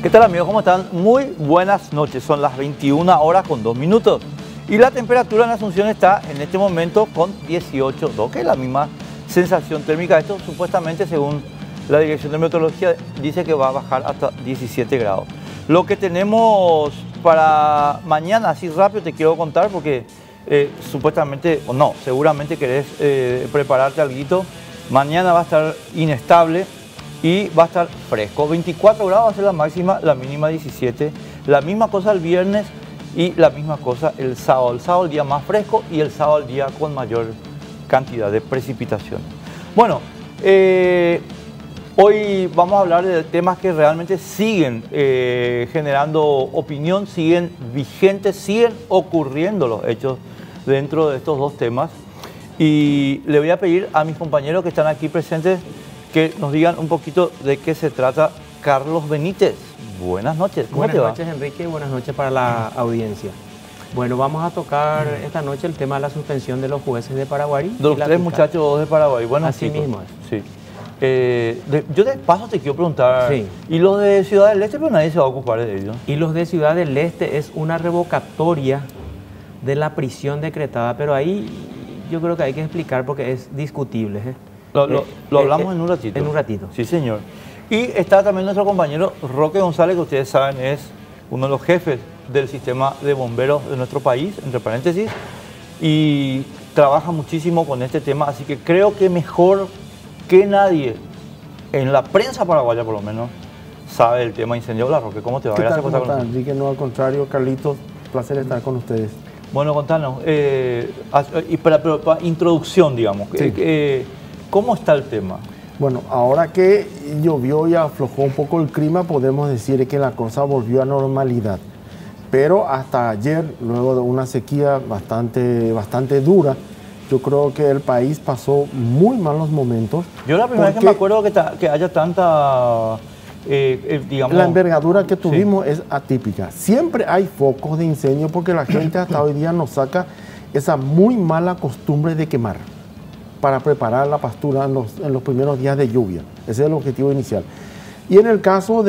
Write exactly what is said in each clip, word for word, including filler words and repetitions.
¿Qué tal amigos? ¿Cómo están? Muy buenas noches. Son las veintiuna horas con dos minutos. Y la temperatura en Asunción está en este momento con dieciocho punto dos, que es la misma sensación térmica. Esto supuestamente, según la Dirección de Meteorología, dice que va a bajar hasta diecisiete grados. Lo que tenemos para mañana, así rápido te quiero contar, porque eh, supuestamente, o no, seguramente querés eh, prepararte algo. Mañana va a estar inestable y va a estar fresco. veinticuatro grados va a ser la máxima, la mínima diecisiete. La misma cosa el viernes y la misma cosa el sábado. El sábado el día más fresco y el sábado el día con mayor cantidad de precipitación. Bueno, eh, hoy vamos a hablar de temas que realmente siguen eh, generando opinión, siguen vigentes, siguen ocurriendo los hechos dentro de estos dos temas. Y le voy a pedir a mis compañeros que están aquí presentes que nos digan un poquito de qué se trata. Carlos Benítez, buenas noches, ¿cómo buenas te va? Buenas noches, Enrique, buenas noches para la audiencia. Bueno, vamos a tocar esta noche el tema de la suspensión de los jueces de Paraguay. De los tres fiscal. Muchachos de Paraguay, bueno, así chicos. mismo es. Sí. Eh, de, yo de paso te quiero preguntar, sí. ¿y los de Ciudad del Este? Pero nadie se va a ocupar de ellos. Y los de Ciudad del Este es una revocatoria de la prisión decretada, pero ahí yo creo que hay que explicar porque es discutible. ¿eh? Lo, lo, eh, lo hablamos eh, en un ratito. En un ratito. Sí, señor. Y está también nuestro compañero Roque González, que ustedes saben es uno de los jefes del sistema de bomberos de nuestro país, entre paréntesis, y trabaja muchísimo con este tema, así que creo que mejor que nadie, en la prensa paraguaya por lo menos, sabe el tema incendio. Hola Roque, ¿cómo te va? ¿Qué Gracias tal, por estar con nosotros. Enrique, no, al contrario, Carlitos, placer estar con ustedes. Bueno, contanos, eh, y para, para, para introducción, digamos, sí. eh, ¿cómo está el tema? Bueno, ahora que llovió y aflojó un poco el clima, podemos decir que la cosa volvió a normalidad. Pero hasta ayer, luego de una sequía bastante, bastante dura, yo creo que el país pasó muy malos momentos. Yo la primera vez que me acuerdo que, ta, que haya tanta... Eh, eh, digamos, la envergadura que tuvimos sí. es atípica. Siempre hay focos de incendio porque la gente hasta hoy día nos saca esa muy mala costumbre de quemar para preparar la pastura en los, en los primeros días de lluvia. Ese es el objetivo inicial. Y en el caso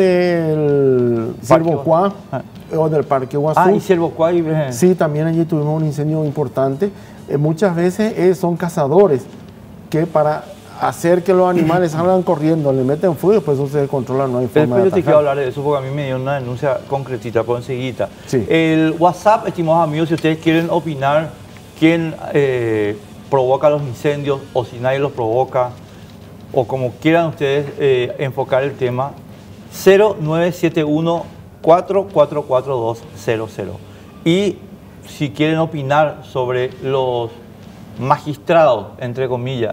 del Ciervocuá ah. o del Parque Guazú, ah, y Ciervocuá y... sí, también allí tuvimos un incendio importante. Eh, muchas veces eh, son cazadores que para hacer que los animales salgan corriendo, le meten fuego y después eso se descontrola, no hay forma Después de yo te quiero hablar de eso porque a mí me dio una denuncia concretita, por enseguida. Sí. El WhatsApp, estimados amigos, si ustedes quieren opinar quién eh, provoca los incendios o si nadie los provoca o como quieran ustedes eh, enfocar el tema, cero nueve siete uno, cuatro cuatro cuatro dos cero cero. Y si quieren opinar sobre los magistrados, entre comillas,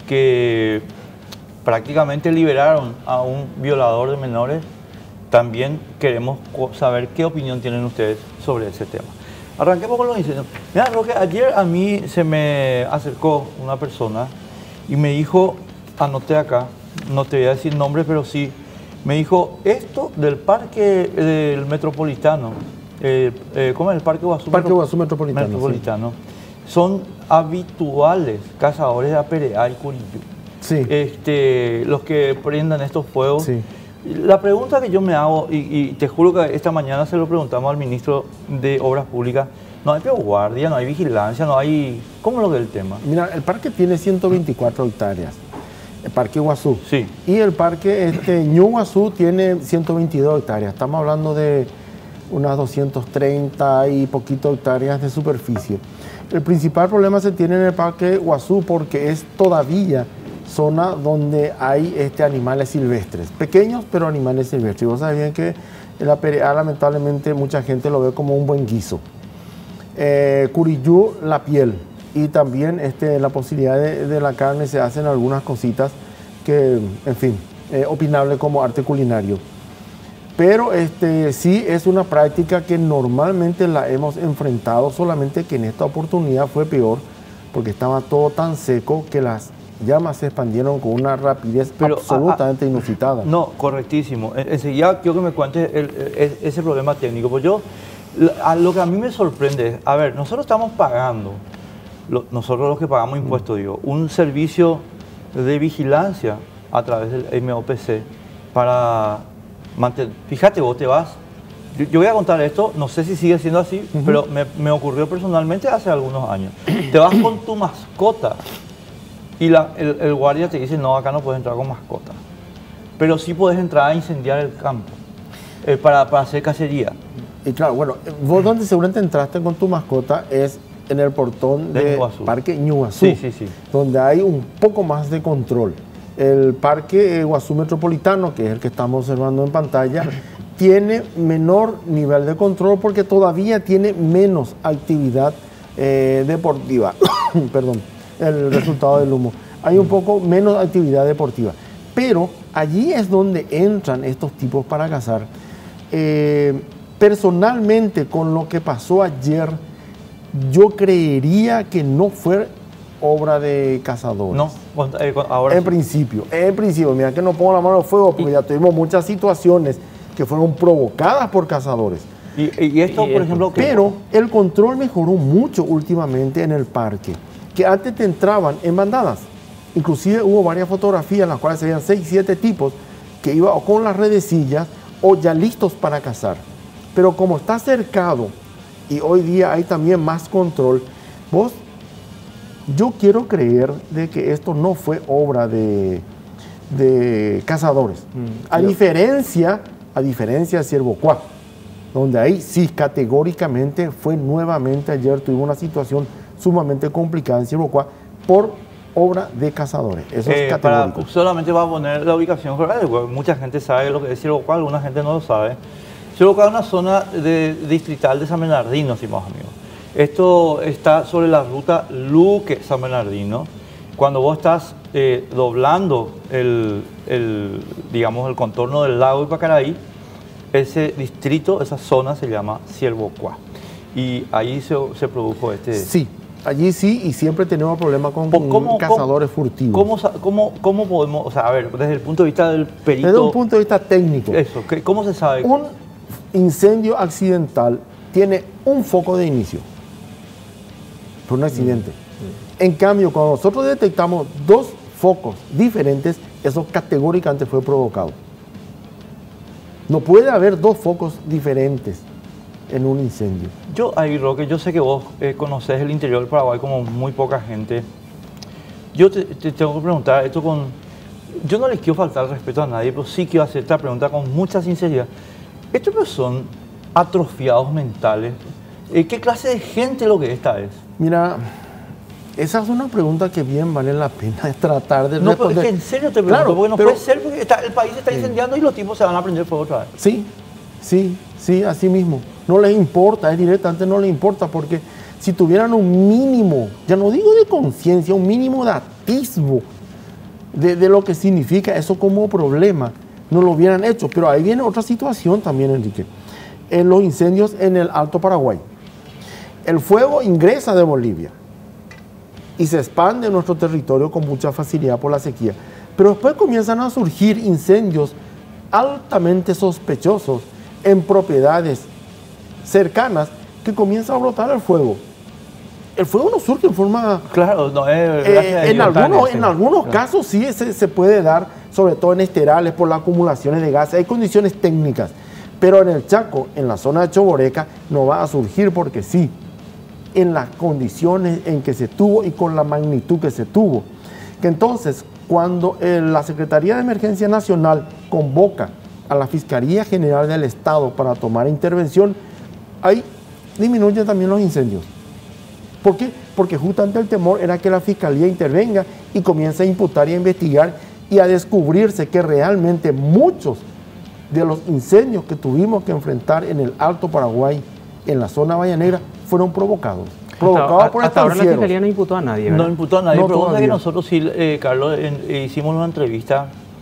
que prácticamente liberaron a un violador de menores, también queremos saber qué opinión tienen ustedes sobre ese tema. Arranquemos con los incendios. Mira, Roque, ayer a mí se me acercó una persona y me dijo, anoté acá, no te voy a decir nombre, pero sí, me dijo, esto del parque del Metropolitano, eh, eh, ¿cómo es el Parque Guazú? Parque Guazú Metropolitano. Metropolitano. Sí. Son habituales cazadores de Apereá y Curiyú. Sí. Este, los que prendan estos fuegos. Sí. La pregunta que yo me hago, y, y te juro que esta mañana se lo preguntamos al ministro de Obras Públicas, no hay guardia, no hay vigilancia, no hay... ¿Cómo lo ve el tema? Mira, el parque tiene ciento veinticuatro hectáreas, el Parque Guazú. Sí. Y el parque este, Ñu Guazú tiene ciento veintidós hectáreas. Estamos hablando de unas doscientas treinta y poquito hectáreas de superficie. El principal problema se tiene en el Parque Guazú porque es todavía zona donde hay este, animales silvestres, pequeños pero animales silvestres. Y vos sabés bien que el Apereá lamentablemente mucha gente lo ve como un buen guiso. Eh, Curiyú, la piel y también este, la posibilidad de, de la carne, se hacen algunas cositas que, en fin, eh, opinable como arte culinario. Pero este, sí es una práctica que normalmente la hemos enfrentado, solamente que en esta oportunidad fue peor porque estaba todo tan seco que las llamas se expandieron con una rapidez Pero, absolutamente a, a, inusitada. No, correctísimo. Enseguida quiero que me cuentes el, el, ese problema técnico. Pues yo, a lo que a mí me sorprende es, a ver, nosotros estamos pagando, lo, nosotros los que pagamos impuestos, mm. digo, un servicio de vigilancia a través del M O P C para manten- fíjate, vos te vas, yo, yo voy a contar esto, no sé si sigue siendo así, uh-huh. pero me, me ocurrió personalmente hace algunos años. Te vas con tu mascota y la, el, el guardia te dice, no, acá no puedes entrar con mascota, pero sí puedes entrar a incendiar el campo eh, para, para hacer cacería. Y claro, bueno, vos donde seguramente entraste con tu mascota es en el portón de de Ñuazú. Parque Ñuazú, sí, sí, sí. donde hay un poco más de control. El Parque Iguazú Metropolitano, que es el que estamos observando en pantalla, tiene menor nivel de control porque todavía tiene menos actividad eh, deportiva. Perdón, el resultado del humo. Hay un poco menos actividad deportiva. Pero allí es donde entran estos tipos para cazar. Eh, personalmente, con lo que pasó ayer, yo creería que no fue obra de cazadores. No, eh, ahora En sí. principio, en principio, mira que no pongo la mano al fuego porque y, ya tuvimos muchas situaciones que fueron provocadas por cazadores. Y, y esto, y por ejemplo... ¿qué? Pero el control mejoró mucho últimamente en el parque, que antes te entraban en bandadas. Inclusive hubo varias fotografías en las cuales se veían seis, siete tipos que iban o con las redecillas o ya listos para cazar. Pero como está cercado y hoy día hay también más control, vos, yo quiero creer de que esto no fue obra de, de cazadores. Mm, a, diferencia, a diferencia de Ciervo Cuá, donde ahí sí categóricamente fue nuevamente, ayer tuvimos una situación sumamente complicada en Ciervo Cuá por obra de cazadores. Eso eh, es categórico. Para, solamente va a poner la ubicación, mucha gente sabe lo que es Ciervo Cuá, alguna gente no lo sabe. Ciervo Cuá es una zona de, distrital de San Bernardino, estimados amigos. Esto está sobre la ruta Luque-San Bernardino. Cuando vos estás eh, doblando el, el, digamos, el contorno del lago Ipacaraí, ese distrito, esa zona se llama Ciervo Cuá. Y ahí se, se produjo este... Sí, allí sí, y siempre tenemos problemas con, ¿Cómo, cazadores cómo, furtivos. ¿cómo, cómo, ¿Cómo podemos, o sea, a ver, desde el punto de vista del perito... Desde un punto de vista técnico. Eso, ¿cómo se sabe? Un incendio accidental tiene un foco de inicio por un accidente. Mm. En cambio, cuando nosotros detectamos dos focos diferentes, eso categóricamente fue provocado. No puede haber dos focos diferentes en un incendio. Yo, ahí, Roque, yo sé que vos eh, conocés el interior del Paraguay como muy poca gente. Yo te, te tengo que preguntar esto con... Yo no les quiero faltar el respeto a nadie, pero sí quiero hacer esta pregunta con mucha sinceridad. ¿Estos son atrofiados mentales? Eh, ¿Qué clase de gente lo que esta es? Mira, esa es una pregunta que bien vale la pena tratar de no, responder. No, pero es que en serio te pregunto, claro, porque no pero, puede ser, porque está, el país se está incendiando sí. y los tipos se van a prender fuego otra vez. Sí, sí, sí, así mismo. No les importa, es directamente no les importa, porque si tuvieran un mínimo, ya no digo de conciencia, un mínimo de atisbo de, de lo que significa eso como problema, no lo hubieran hecho. Pero ahí viene otra situación también, Enrique. En los incendios en el Alto Paraguay. El fuego ingresa de Bolivia y se expande en nuestro territorio con mucha facilidad por la sequía. Pero después comienzan a surgir incendios altamente sospechosos en propiedades cercanas que comienza a brotar el fuego. El fuego no surge en forma... Claro, no es... Eh, en, algunos, en algunos claro. casos sí se, se puede dar, sobre todo en esterales, por las acumulaciones de gases. Hay condiciones técnicas. Pero en el Chaco, en la zona de Choboreca, no va a surgir porque sí, en las condiciones en que se tuvo y con la magnitud que se tuvo. Que entonces, cuando eh, la Secretaría de Emergencia Nacional convoca a la Fiscalía General del Estado para tomar intervención, ahí disminuyen también los incendios. ¿Por qué? Porque justamente el temor era que la Fiscalía intervenga y comience a imputar y a investigar y a descubrirse que realmente muchos de los incendios que tuvimos que enfrentar en el Alto Paraguay, en la zona Bahía Negra, fueron provocados. Provocados hasta, por hasta ahora la estancieros. Fiscalía no imputó a nadie, ¿verdad? No imputó a nadie, No pero todavía. que nosotros sí, eh, Carlos, en, eh, hicimos una entrevista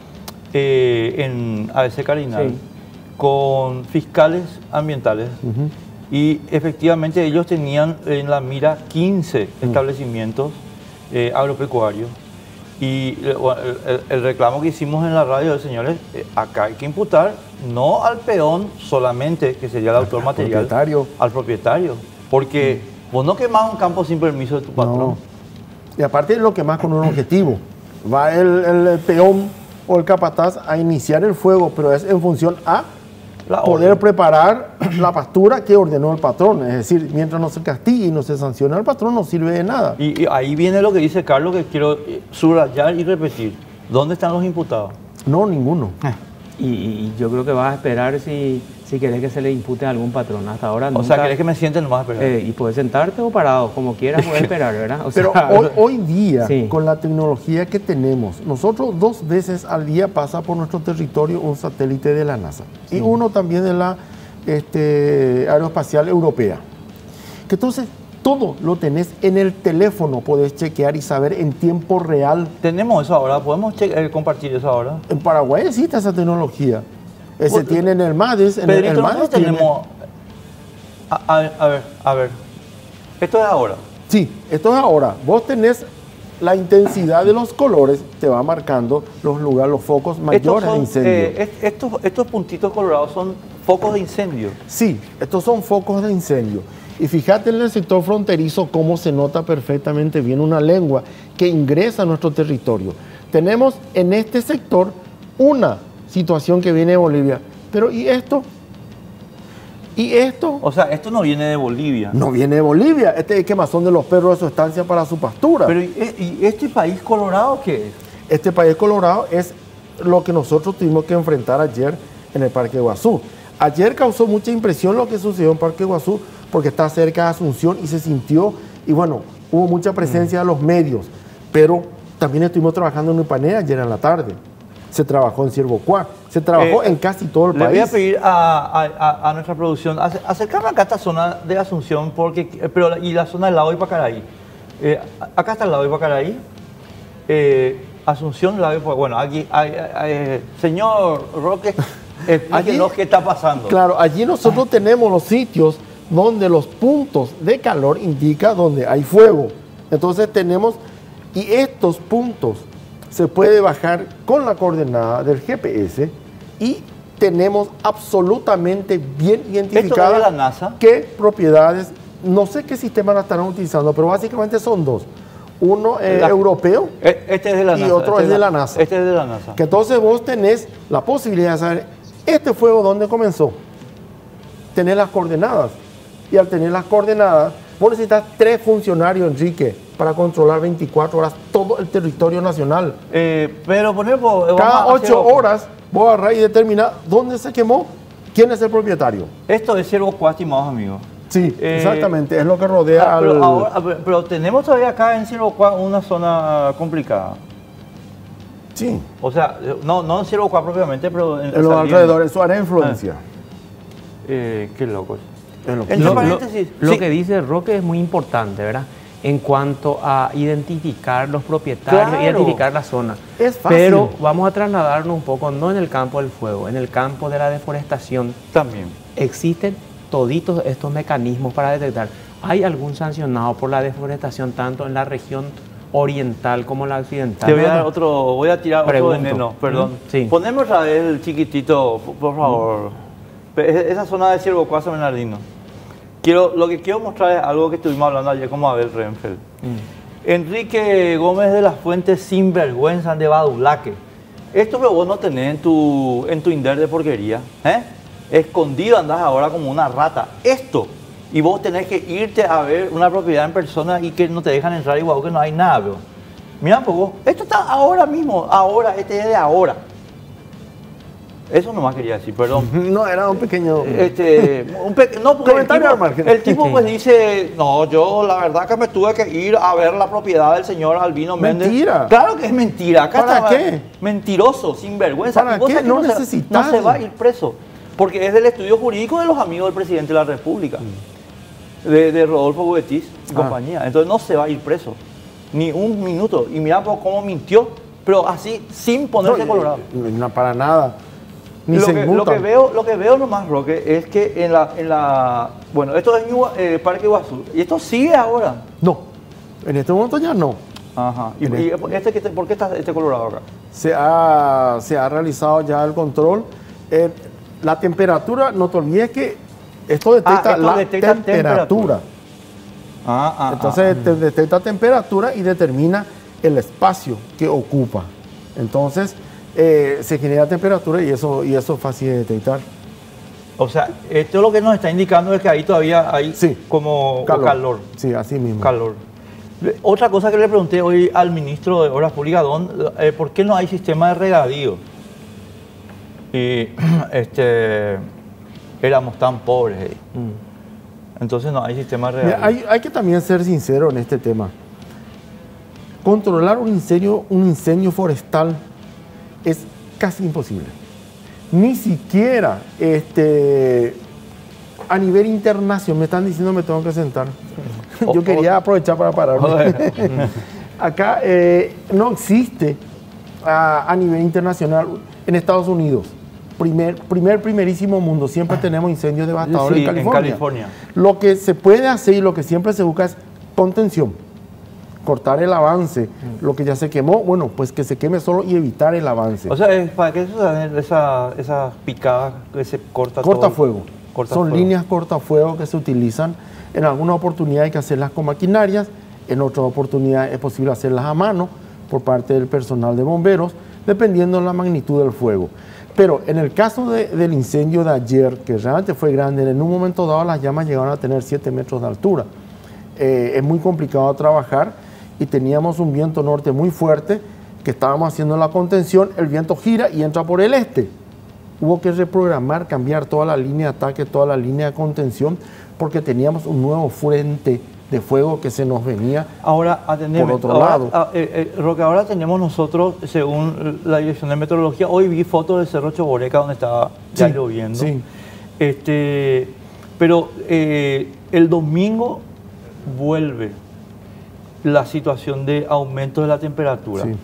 eh, en A B C Cardinal sí. con fiscales ambientales uh-huh. y efectivamente ellos tenían en la mira quince uh-huh. establecimientos eh, agropecuarios. Y el, el, el reclamo que hicimos en la radio de señores, eh, acá hay que imputar no al peón solamente, que sería el autor al material, propietario. al propietario. Porque mm. vos no quemás un campo sin permiso de tu patrón. No. Y aparte lo quemás con un objetivo. Va el, el, el peón o el capataz a iniciar el fuego, pero es en función a La poder orden. preparar la pastura que ordenó el patrón. Es decir, mientras no se castigue y no se sancione al patrón, no sirve de nada. Y, y ahí viene lo que dice Carlos, que quiero eh, subrayar y repetir. ¿Dónde están los imputados? No, ninguno. Y, y yo creo que vas a esperar si, si querés que se le impute a algún patrón. Hasta ahora O nunca. sea, ¿querés que me sienten nomás a esperar? Eh, y puedes sentarte o parado, como quieras, puedes esperar, ¿verdad? O Pero sea, hoy, hoy día, sí. con la tecnología que tenemos, nosotros dos veces al día pasa por nuestro territorio un satélite de la NASA y uno también de la este, Aeroespacial Europea. Que entonces, todo lo tenés en el teléfono, podés chequear y saber en tiempo real. Tenemos eso ahora, podemos che- eh, compartir eso ahora. En Paraguay existe esa tecnología. Eh, se Bueno, tiene en el MADES, en el, Pedrito, el MADES nosotros tiene- tenemos... A, a- a ver, a ver. Esto es ahora. Sí, esto es ahora. Vos tenés la intensidad de los colores, te va marcando los lugares, los focos Estos, mayores de son, incendio. eh, est- estos, estos puntitos colorados son focos de incendio. Sí, estos son focos de incendio. Y fíjate en el sector fronterizo cómo se nota perfectamente bien una lengua que ingresa a nuestro territorio. Tenemos en este sector una situación que viene de Bolivia. Pero ¿y esto? ¿Y esto? O sea, esto no viene de Bolivia. No viene de Bolivia. Este es quemazón de los perros de su estancia para su pastura. Pero ¿y, y este país colorado qué es? Este país colorado es lo que nosotros tuvimos que enfrentar ayer en el Parque Iguazú. Ayer causó mucha impresión lo que sucedió en Parque Iguazú porque está cerca de Asunción y se sintió, y bueno, hubo mucha presencia de los medios, pero también estuvimos trabajando en Upané ayer en la tarde. Se trabajó en Ciervocuá, se trabajó Eh, en casi todo el Le voy a país. pedir a, a- a- a nuestra producción ace- acercarme acá a esta zona de Asunción, porque, eh, pero, la- y la zona del lago de Pacaraí. Eh, a- acá está el lago de Pacaraí. Eh, Asunción, lago de Pacaraí. Bueno, aquí, hay- hay- hay- señor Roque, explíquenos qué está pasando. Claro, allí nosotros tenemos los sitios donde los puntos de calor indican donde hay fuego. Entonces tenemos, y estos puntos se puede bajar con la coordenada del G P S y tenemos absolutamente bien identificado de la NASA? qué propiedades, no sé qué sistema la estarán utilizando, pero básicamente son dos. Uno eh, La- europeo, Eh, Este es de la Y NASA. otro este es de la NASA. Este es de la NASA. que entonces vos tenés la posibilidad de saber este fuego dónde comenzó. Tener las coordenadas. Y al tener las coordenadas, vos necesitas tres funcionarios, Enrique, para controlar veinticuatro horas todo el territorio nacional. Eh, pero poner, vos, vamos Cada a hacer ocho ojo. horas, vos agarrás y determinás dónde se quemó, quién es el propietario. Esto es Ciervo Cuá, estimados amigos. Sí, Eh, exactamente, es lo que rodea Ah, al... pero, ahora- a ver, pero tenemos todavía acá en Ciervo Cuá una zona complicada. Sí, O sea, no, no en Ciervo Cuá propiamente, pero en, en los saliendo. alrededores, su área de influencia. Eh, qué locos. Es lo que- Entre Lo, lo- paréntesis, lo sí. que dice Roque es muy importante, ¿verdad? En cuanto a identificar los propietarios, Claro. identificar la zona. Es fácil. Pero vamos a trasladarnos un poco, no en el campo del fuego, en el campo de la deforestación. También. Existen toditos estos mecanismos para detectar. ¿Hay algún sancionado por la deforestación tanto en la región oriental como la occidental? Te voy a dar No, otro, voy a tirar Pregunto. otro veneno, perdón. Ujú, sí. Poneme otra vez el chiquitito, por- por favor. Pe- Esa zona de Ciervo Cuá, San Bernardino. Quiero, lo que quiero mostrar es algo que estuvimos hablando ayer con Abel Renfeld. Mm. Enrique Gómez de las Fuentes, sinvergüenza de Badulaque. Esto que vos no tenés en tu, en tu Inder de porquería, ¿eh? Escondido andás ahora como una rata. Esto. Y vos tenés que irte a ver una propiedad en persona y que no te dejan entrar igual que no hay nada, bro. Mira, pues vos, esto está ahora mismo, ahora, este es de ahora. Eso nomás quería decir, perdón. No, era un pequeño... Este, un pe- no, porque el Comentario tipo, al margen. el tipo Sí. pues dice, no, yo la verdad que me tuve que ir a ver la propiedad del señor Albino Méndez. Mentira. Claro que es mentira. Acá ¿Para está, qué? Mentiroso, sinvergüenza. ¿Para Y vos qué? sabés que No se- necesitas. No se va a ir preso, porque es del estudio jurídico de los amigos del presidente de la República, de, de Rodolfo Buetis y Ah. compañía. Entonces no se va a ir preso, ni un minuto. Y mira pues, cómo mintió, pero así, sin ponerse No, colorado. no, para nada. Ni Lo se que, lo inmutan. que veo, lo que veo nomás, Roque, es que en la, en la bueno, esto es Ñuba- eh, Parque Iguazú, y esto sigue ahora. No, en este momento ya no. Ajá. ¿Y, En y este, que te- por qué está este colorado acá? Se ha, se ha realizado ya el control. Eh, la temperatura, no te olvides que esto detecta Ah, esto la detecta temperatura. temperatura. Ah, ah, Entonces te detecta temperatura y determina el espacio que ocupa. Entonces, eh, se genera temperatura y eso, y eso es fácil de detectar. O sea, esto lo que nos está indicando es que ahí todavía hay Sí. como Calor. calor. Sí, así mismo. Calor. Otra cosa que le pregunté hoy al ministro de Obras Públicas, don, eh, ¿por qué no hay sistema de regadío? Y este, éramos tan pobres. eh. Mm. Entonces no hay sistema de regadío. Mira, hay, hay que también ser sincero en este tema. Controlar un incendio, un incendio forestal es casi imposible. Ni siquiera este, a nivel internacional, me están diciendo me tengo que sentar. Yo quería aprovechar para pararme. Acá eh, no existe a, a nivel internacional, en Estados Unidos, primer, primer, primerísimo mundo, siempre tenemos incendios devastadores Sí, en California. en California. Lo que se puede hacer y lo que siempre se busca es contención, cortar el avance. Lo que ya se quemó, bueno, pues que se queme solo y evitar el avance. O sea, es ¿para qué se usan esa, esas picadas que se corta todo? Cortafuego. Corta Son fuego. líneas cortafuego que se utilizan. En alguna oportunidad hay que hacerlas con maquinarias, en otra oportunidad es posible hacerlas a mano por parte del personal de bomberos, dependiendo de la magnitud del fuego. Pero en el caso de, del incendio de ayer, que realmente fue grande, en un momento dado las llamas llegaron a tener siete metros de altura. Eh, es muy complicado trabajar y teníamos un viento norte muy fuerte que estábamos haciendo la contención, el viento gira y entra por el este. Hubo que reprogramar, cambiar toda la línea de ataque, toda la línea de contención, porque teníamos un nuevo frente de fuego que se nos venía Ahora, atendeme, por otro ahora, lado. ah, eh, eh, Roque, ahora tenemos nosotros, según la Dirección de Meteorología, hoy vi fotos del Cerro Choboreca donde estaba ya Sí, lloviendo. sí. Este, pero eh, el domingo vuelve la situación de aumento de la temperatura. Sí.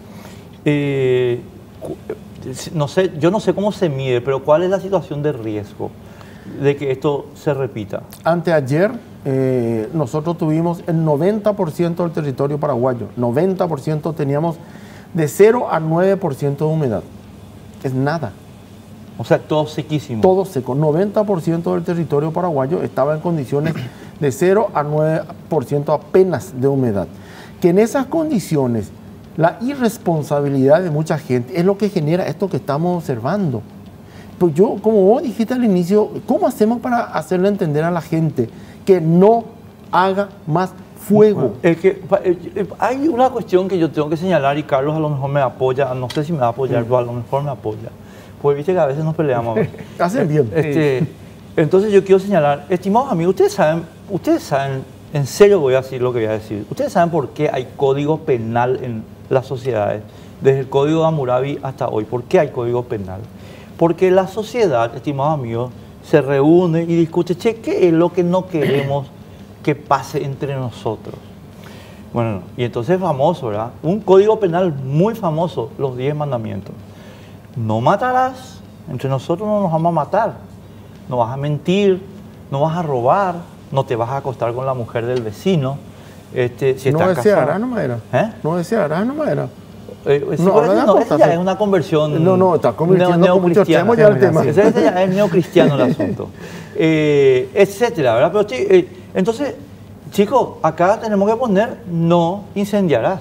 Eh, cu- no sé, yo no sé cómo se mide, pero ¿cuál es la situación de riesgo de que esto se repita? Anteayer eh, nosotros tuvimos el noventa por ciento del territorio paraguayo, noventa por ciento teníamos de cero a nueve por ciento de humedad. Es nada, O sea, todo sequísimo. todo seco. noventa por ciento del territorio paraguayo estaba en condiciones de cero a nueve por ciento apenas de humedad. Que en esas condiciones la irresponsabilidad de mucha gente es lo que genera esto que estamos observando. Pues yo, como vos dijiste al inicio, ¿cómo hacemos para hacerle entender a la gente que no haga más fuego? Es que pa- eh, eh, hay una cuestión que yo tengo que señalar y Carlos a lo mejor me apoya, no sé si me va a apoyar, pero a lo mejor me apoya. Pues viste que a veces nos peleamos. Hacen bien. Este, entonces yo quiero señalar, estimados amigos, ustedes saben, ustedes saben, en serio voy a decir lo que voy a decir, ustedes saben por qué hay código penal en las sociedades, desde el código de Hammurabi hasta hoy. ¿Por qué hay código penal? Porque la sociedad, estimados amigos, se reúne y discute, che, ¿qué es lo que no queremos que pase entre nosotros? Bueno, y entonces es famoso, ¿verdad? Un código penal muy famoso, los diez mandamientos. No matarás, entre nosotros no nos vamos a matar, no vas a mentir, no vas a robar, no te vas a acostar con la mujer del vecino. Este, si no estás desearás, casado- no era. ¿Eh? No desearás, no era. Eh, sí, No, pero habla de ese no, ese acostarse. ya es una conversión. No, no, está convirtiendo neo- con mucho neocristiana. extremo ya el tema. Ese, ese ya es neocristiano el asunto. Eh, etcétera, ¿verdad? Pero, chi- eh, entonces, chicos, acá tenemos que poner no incendiarás.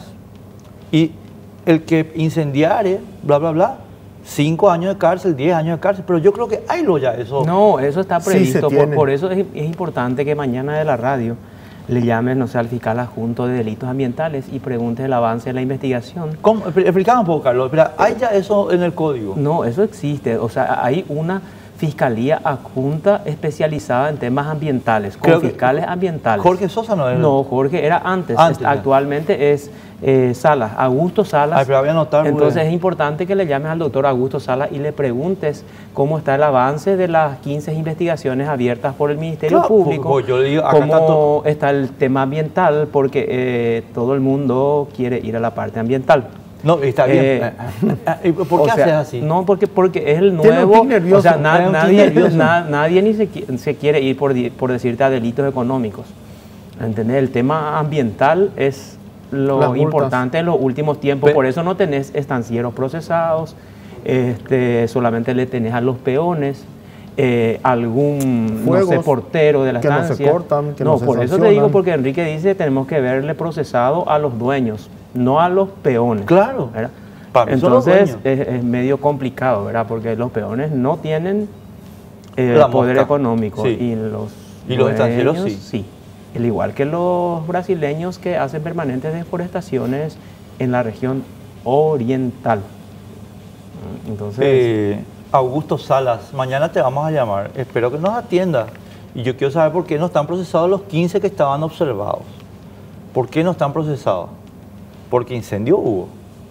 Y el que incendiare, bla, bla, bla, cinco años de cárcel, diez años de cárcel. Pero yo creo que hay lo ya eso. No, eso está Sí, se previsto. por, tiene. por eso es, es importante que mañana de la radio le llamen, no sé, al fiscal adjunto de delitos ambientales y pregunte el avance de la investigación. ¿Cómo? Expl- Explicame un poco, Carlos. Espera, ¿hay ya eso en el código? No, eso existe. O sea, hay una fiscalía adjunta especializada en temas ambientales, con Creo que- fiscales ambientales. Jorge Sosa no es. No, Jorge era antes. Antes, Es- ya. actualmente es eh, Salas, Augusto Salas. Ay, pero voy a anotar, Entonces porque- es importante que le llames al doctor Augusto Salas y le preguntes cómo está el avance de las quince investigaciones abiertas por el Ministerio Claro, Público. pues yo le digo, acá cómo está todo- está el tema ambiental, porque eh, todo el mundo quiere ir a la parte ambiental. No, está bien. Eh, ¿Y ¿Por O qué sea, haces así? No, porque, porque es el Tiene un nuevo. tic nervioso, O sea, na- tiene un tic nadie, nervioso. na- nadie ni se, qui- se quiere ir por, di- por decirte a delitos económicos. ¿Entendés? El tema ambiental es Las lo multas. importante en los últimos tiempos. Pe- Por eso no tenés estancieros procesados, este, solamente le tenés a los peones. eh, algún no sé, Fuegos portero de la que no se estancia. cortan, que no se por eso te sancionan. digo, porque Enrique dice tenemos que verle procesado a los dueños, no a los peones. Claro. ¿verdad? Para mí son los Entonces dueños. es, es medio complicado, ¿verdad? Porque los peones no tienen eh, La poder mosca. económico Sí. y los, Y los extranjeros dueños, sí. Al igual que los brasileños que hacen permanentes deforestaciones en la región oriental. Entonces, Eh, Augusto Salas, mañana te vamos a llamar. Espero que nos atienda. Y yo quiero saber por qué no están procesados los quince que estaban observados. ¿Por qué no están procesados? Porque incendio hubo.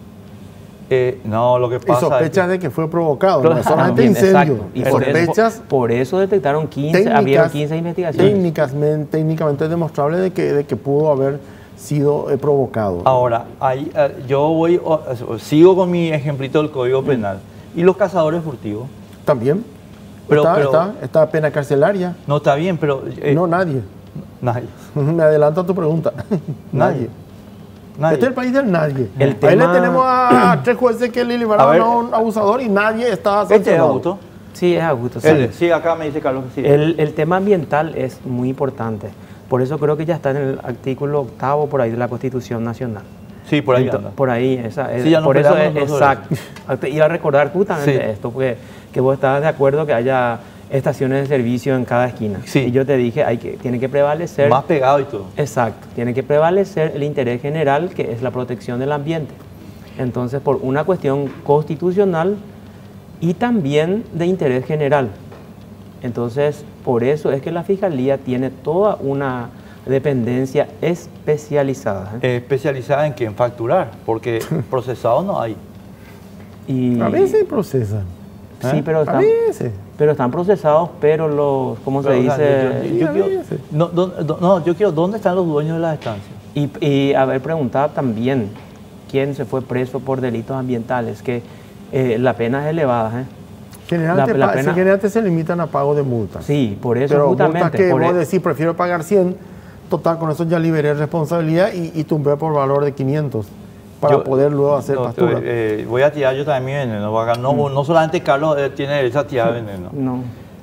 Eh, no, lo que Y pasa sospechas es de que fue provocado, no es Ah, solamente bien, incendio. exacto. Y por Sospechas eso, por eso detectaron quince, habieron quince investigaciones. técnicamente, técnicamente demostrable de que, de que pudo haber sido eh, provocado. ahora, ahí, eh, yo voy, o- o- sigo con mi ejemplito del Código Penal. ¿Y los cazadores furtivos? También Pero- está, pero- está, está pena carcelaria. No está bien, pero... eh, No, nadie. Nadie. Me adelanto a tu pregunta. Nadie. Nadie. Este es el país del nadie. El Ahí tema- le tenemos a, a tres jueces que le A liberaron ver. a un abusador y nadie está Este es sancionado. Augusto. Sí, es Augusto. Sí. Él, sí, acá me dice Carlos que sí. El, el tema ambiental es muy importante. Por eso creo que ya está en el artículo octavo por ahí de la Constitución Nacional. Sí, por ahí Ento- anda. Por ahí, esa, es- Sí, ya nos por eso peleamos es nosotros sobre exacto. Te iba a recordar justamente Sí. esto, porque que vos estabas de acuerdo que haya estaciones de servicio en cada esquina. Sí. Y yo te dije, hay que, tiene que prevalecer. Más pegado y todo. Exacto, tiene que prevalecer el interés general, que es la protección del ambiente. Entonces, por una cuestión constitucional y también de interés general. Entonces, por eso es que la Fiscalía tiene toda una dependencia especializada. ¿eh? Eh, especializada en qué? En facturar, porque procesados no hay. Y, A veces procesan. sí, ¿eh? pero A están, veces. pero están procesados, pero los, ¿cómo se Pero, o sea, dice? yo- yo- Sí, yo a quiero- veces. no, do- do- no, yo quiero, ¿dónde están los dueños de las estancias? Y, y haber preguntado también quién se fue preso por delitos ambientales, que eh, la pena es elevada. ¿eh? Generalmente, La- la pa- pena- generalmente se limitan a pago de multas. Sí, por eso Pero justamente. multas que por vos e- decís, prefiero pagar cien, total, con eso ya liberé responsabilidad y, y tumbé por valor de quinientos para Yo- poder luego hacer no, pastura. eh, eh, voy a tirar yo también mi veneno. acá. No, Mm. no solamente Carlos eh, tiene derecho a tirar veneno. No.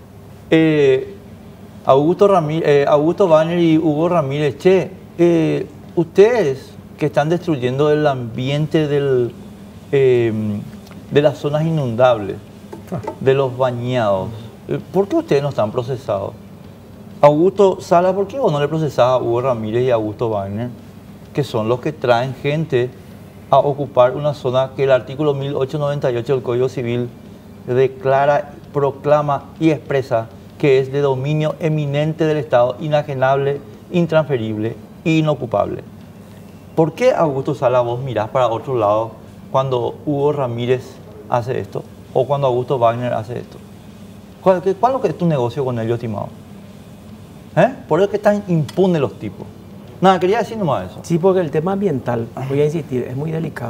Eh, Augusto, Ramí- eh, Augusto Wagner y Hugo Ramírez, che, eh, ustedes que están destruyendo el ambiente del, eh, de las zonas inundables, de los bañados, eh, ¿por qué ustedes no están procesados? Augusto Sala, ¿por qué vos no le procesás a Hugo Ramírez y a Augusto Wagner, que son los que traen gente a ocupar una zona que el artículo mil ochocientos noventa y ocho del Código Civil declara, proclama y expresa que es de dominio eminente del Estado, inajenable, intransferible e inocupable? ¿Por qué, Augusto Sala, vos mirás para otro lado cuando Hugo Ramírez hace esto o cuando Augusto Wagner hace esto? ¿Cuál, qué- cuál es lo que es tu negocio con ellos, estimado? ¿Eh? Por eso que están impunes los tipos. Nada, quería decir nomás eso. Sí, porque el tema ambiental, voy a insistir, es muy delicado.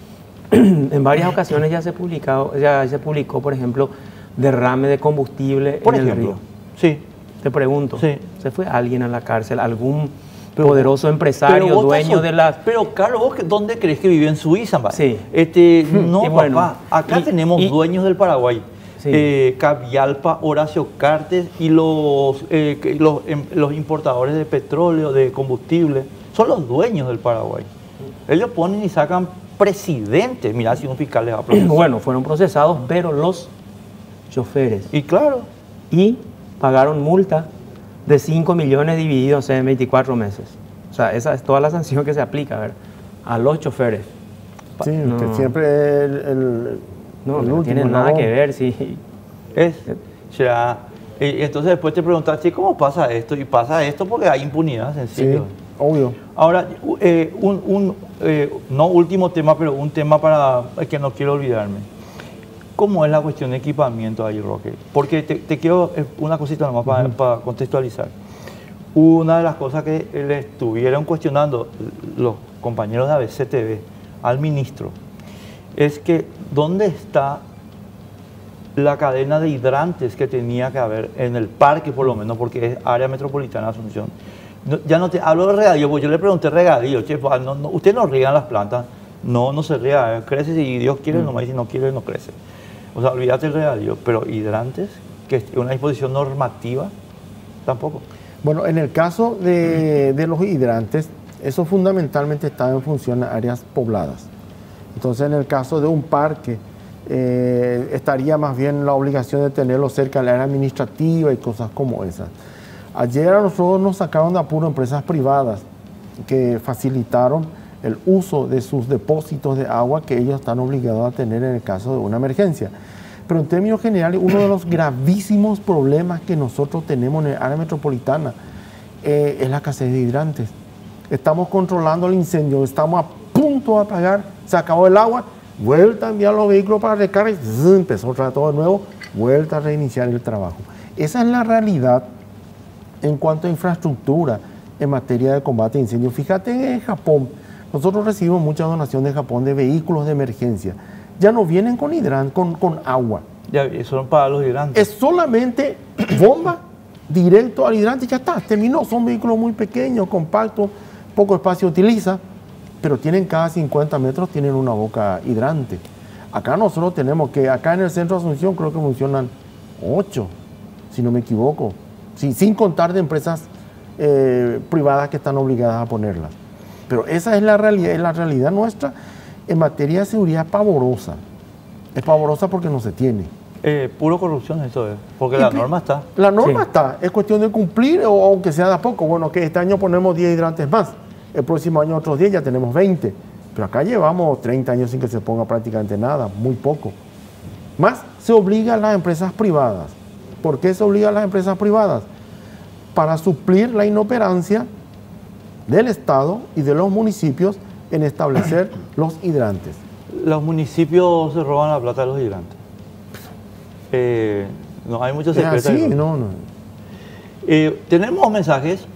En varias ocasiones ya se, publicado, ya se publicó, por ejemplo, derrame de combustible Por en ejemplo. el río. Sí. Te pregunto, Sí. ¿se fue alguien a la cárcel? ¿Algún Pero- poderoso empresario, vos dueño estás- de las... Pero, Carlos, ¿vos qué- dónde crees que vive en Suiza? va? Sí. Este, no, Y bueno, papá. Acá y- tenemos y- dueños del Paraguay. Sí. Eh, Cavialpa, Horacio Cartes y los, eh, que- los, em- los importadores de petróleo, de combustible, son los dueños del Paraguay. Ellos ponen y sacan presidentes. Mirá si un fiscal les va a procesar. Bueno, fueron procesados, pero los choferes. Y claro, Y pagaron multa de cinco millones divididos en veinticuatro meses. O sea, esa es toda la sanción que se aplica, ¿verdad? A los choferes. Sí, no. que siempre el, el, No, el no último, tiene nada ¿no? que ver, sí. es. Ya. Y entonces después te preguntas, "Che, ¿cómo pasa esto? Y pasa esto porque hay impunidad, Sí, sencillo. obvio. Ahora, eh, un, un, eh, no último tema, pero un tema para que no quiero olvidarme. ¿Cómo es la cuestión de equipamiento ahí, Roque? Porque te, te quiero eh, una cosita nomás para, para contextualizar. Una de las cosas que le estuvieron cuestionando los compañeros de A B C T V al ministro es que ¿dónde está la cadena de hidrantes que tenía que haber en el parque, por lo menos, porque es área metropolitana de Asunción? No, ya no te hablo de regadío, porque yo le pregunté regadío, che, pues, no, no, ustedes no riegan las plantas, no, no se riega, eh, crece si Dios quiere, nomás, y si no quiere, no crece. O sea, olvídate el regadío, pero hidrantes, que es una disposición normativa, tampoco. Bueno, en el caso de, de los hidrantes, eso fundamentalmente está en función a áreas pobladas. Entonces, en el caso de un parque, eh, estaría más bien la obligación de tenerlo cerca del área administrativa y cosas como esas. Ayer a nosotros nos sacaron de apuro empresas privadas que facilitaron el uso de sus depósitos de agua que ellos están obligados a tener en el caso de una emergencia. Pero en términos generales, uno de los gravísimos problemas que nosotros tenemos en el área metropolitana eh, es la escasez de hidrantes. Estamos controlando el incendio, estamos a punto de apagar, se acabó el agua, vuelta a enviar los vehículos para recarga y ¡zzzz! Empezó otra vez todo de nuevo, vuelta a reiniciar el trabajo. Esa es la realidad en cuanto a infraestructura en materia de combate a incendios. Fíjate en Japón, nosotros recibimos mucha donación de Japón de vehículos de emergencia. Ya no vienen con hidrante, con, con agua. Ya, son para los hidrantes. Es solamente bomba, directo al hidrante y ya está, terminó. Son vehículos muy pequeños, compactos, poco espacio utiliza, pero tienen cada cincuenta metros, tienen una boca hidrante. Acá nosotros tenemos que, acá en el centro de Asunción creo que funcionan ocho, si no me equivoco, sí, sin contar de empresas eh, privadas que están obligadas a ponerlas. Pero esa es la realidad, es la realidad nuestra. En materia de seguridad es pavorosa. Es pavorosa porque no se tiene. Eh, puro corrupción eso es, porque la norma está. La norma Sí. está, es cuestión de cumplir, o aunque sea de a poco. Bueno, que este año ponemos diez hidrantes más, el próximo año otros diez, ya tenemos veinte. Pero acá llevamos treinta años sin que se ponga prácticamente nada, muy poco. Más se obliga a las empresas privadas. ¿Por qué se obliga a las empresas privadas? Para suplir la inoperancia del Estado y de los municipios en establecer los hidrantes. Los municipios se roban la plata de los hidrantes. Eh, no hay muchos Es secretos. así, no, no. Eh, tenemos mensajes.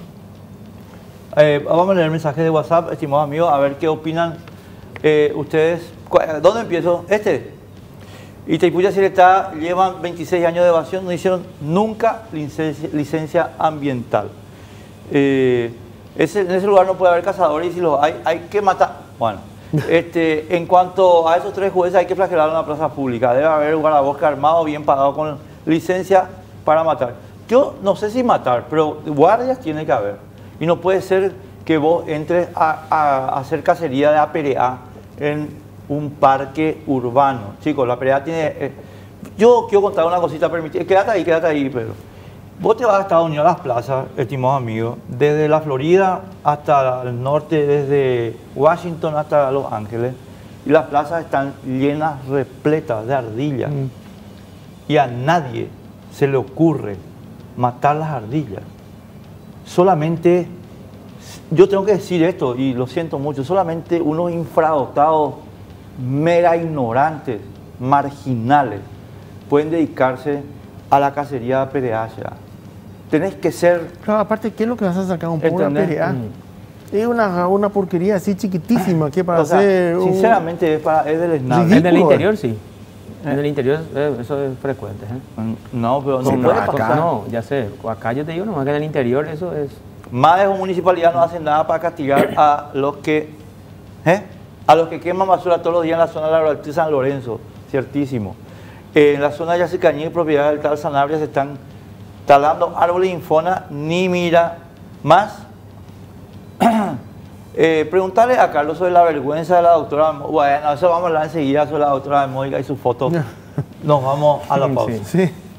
Eh, vamos a leer mensajes de WhatsApp, estimados amigos, a ver qué opinan eh, ustedes. ¿Dónde empiezo? Este. Itaipú Yacyretá llevan veintiséis años de evasión, no hicieron nunca licencia, licencia ambiental. Eh, ese, en ese lugar no puede haber cazadores y si los hay, hay que matar. Bueno, este, en cuanto a esos tres jueces, hay que flagelar en la plaza pública. Debe haber un guardabosque armado, bien pagado, con licencia para matar. Yo no sé si matar, pero guardias tiene que haber. Y no puede ser que vos entres a, a, a hacer cacería de A P R A en un parque urbano. Chicos, la A P R A tiene... Eh, yo quiero contar una cosita, permitida. Quédate ahí, quédate ahí, Pedro. Vos te vas a Estados Unidos a las plazas, estimados amigos, desde la Florida hasta el norte, desde Washington hasta Los Ángeles, y las plazas están llenas, repletas de ardillas. Mm. Y a nadie se le ocurre matar las ardillas. Solamente, yo tengo que decir esto, y lo siento mucho, solamente unos infradotados, mera ignorantes, marginales, pueden dedicarse a la cacería de A P R A. Tenés que ser... Claro, aparte, ¿qué es lo que vas a sacar un poco de A P R A? Mm. Es una, una porquería así chiquitísima que para o sea, hacer... Sinceramente, es, para, es del SNAP. En el interior, sí. En el interior eh, eso es frecuente. ¿eh? No, pero no sí, puede acá, pasar. No, ya sé. Acá yo te digo nomás que en el interior eso es... Más de municipalidad no hacen nada para castigar a los que... ¿eh? A los que queman basura todos los días en la zona laboral de San Lorenzo. Ciertísimo. Eh, en la zona de Yacycañí, propiedad del tal Sanabria, se están talando árboles infona, ni mira más. eh, preguntarle a Carlos sobre la vergüenza de la doctora. Bueno, eso vamos a hablar enseguida sobre la doctora de Mónica y su foto. Nos vamos a la pausa. Sí. Sí.